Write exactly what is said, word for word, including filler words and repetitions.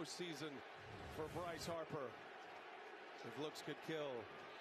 postseason for Bryce Harper. If looks could kill,